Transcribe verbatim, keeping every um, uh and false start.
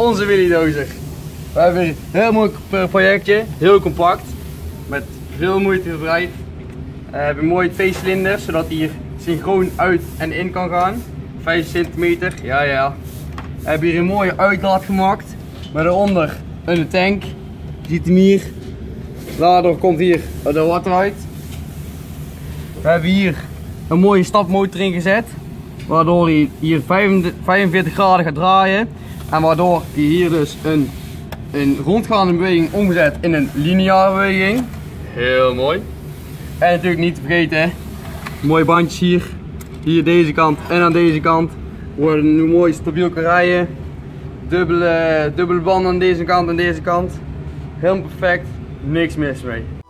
onze wheeliedozer. We hebben een heel mooi projectje, heel compact, met veel moeite gedraaid. We hebben mooi twee cilinders, zodat hij hier synchroon uit en in kan gaan. vijf centimeter, ja ja. We hebben hier een mooie uitlaat gemaakt, met daaronder een tank. Je ziet hem hier. Daardoor komt hier de water uit. We hebben hier een mooie stapmotor ingezet, waardoor hij hier vijfenveertig graden gaat draaien. En waardoor hij hier dus een, een rondgaande beweging omzet in een lineaire beweging. Heel mooi. En natuurlijk niet te vergeten, hè, mooie bandjes hier. Hier deze kant en aan deze kant. Worden nu mooi stabiel kan rijden. Dubbele, dubbele banden aan deze kant en deze kant. Helemaal perfect. Niks mis mee.